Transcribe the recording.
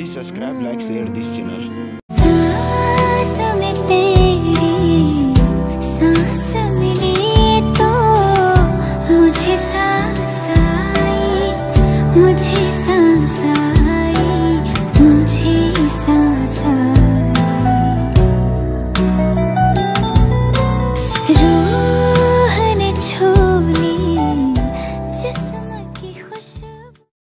Please subscribe, like, share this channel. सांस में तेरी सांस मिली तो मुझे सांस आई, मुझे सांस आई।